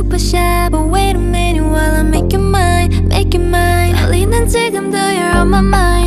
super shy, but wait a minute while I make you mine, make you mine. 설레는 지금도 you're on my mind.